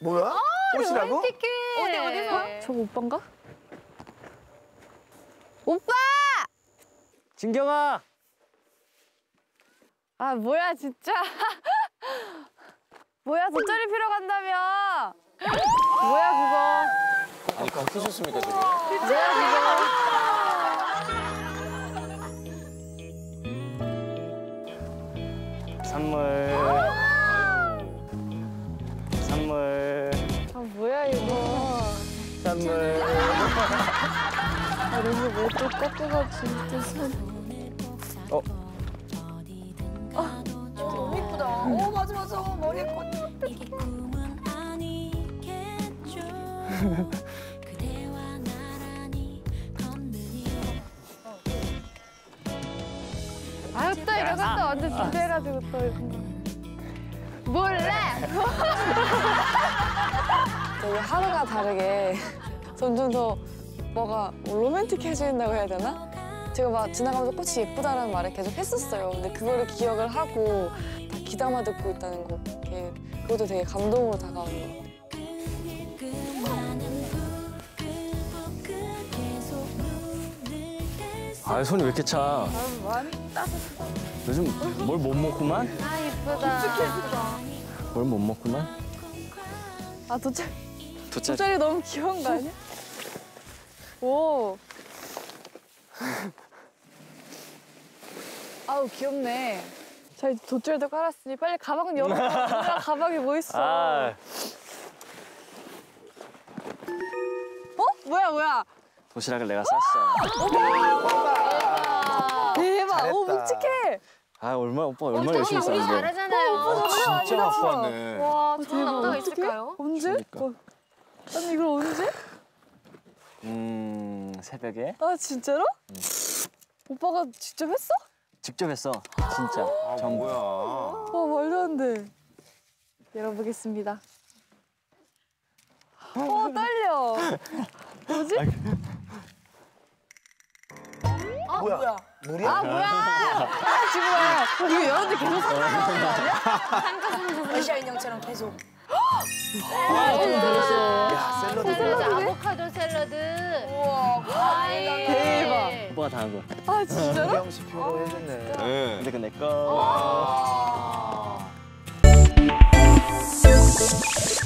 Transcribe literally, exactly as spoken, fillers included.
뭐야? 꽃이라고? 어디 어디서? 저거 오빠인가? 오빠! 진경아. 아 뭐야 진짜. 뭐야 돗자리 피러 간다며. 뭐야 그거. 아니 바뀌셨습니까 지금? 선물. 선물. 아 뭐야 이거. 선물. 아 너무 왜또 꺾여가지고 또 손. 어. 너무 이쁘다. 어 맞아 맞아 머리에 꽃. 아유 또 이런 것도 완전 준비해가지고 또 이런 거. 몰래. 되게 하루가 다르게 점점 더 뭐가 로맨틱해진다고 해야 되나? 제가 막 지나가면서 꽃이 예쁘다는 말을 계속 했었어요. 근데 그거를 기억을 하고 다 귀담아 듣고 있다는 거, 이렇게 그것도 되게 감동으로 다가오는 것 같아요. 아 손이 왜 이렇게 차? 아 많이 따뜻하다. 요즘 뭘 못 먹구만? 아 이쁘다. 뭘 못 먹구만? 아 돗자리. 돗자리. 돗자리 너무 귀여운 거 아니야? 오. 아우 귀엽네. 자 이제 돗자리도 깔았으니 빨리 가방은 열어봐. 뭐야 가방에 뭐 있어? 아. 어? 뭐야 뭐야? 도시락을 내가 쌌어. 대박. 잘했다. 오 묵직해. 아 얼마나 오빠 얼마나 열심히 우리 쌌는데. 잘하잖아요. 진짜 갖고 왔네. 와 저런 남자가 어떡해? 있을까요? 언제? 그러니까. 어. 아니 이걸 언제? 음 새벽에 아 진짜로? 오빠가 직접 했어? 직접 했어. 진짜. 아 전부. 뭐야? 와 말도 안 돼. 열어보겠습니다. 어 떨려. 뭐지? 아 뭐야? 뭐야? 물이야? 아 뭐야? 아 지금 이거 열었는데 계속 상상하는 거 아니야? 러시아 인형처럼 계속. 아 어떻게 들었어? 야, 샐러드. 샐러드 아보카도 샐러드. 우와. 아이. 대박. 오빠가 다 한 거야. 아 진짜로? 이경 씨 표로 해줬네. 네. 근데 그 내 거. 아.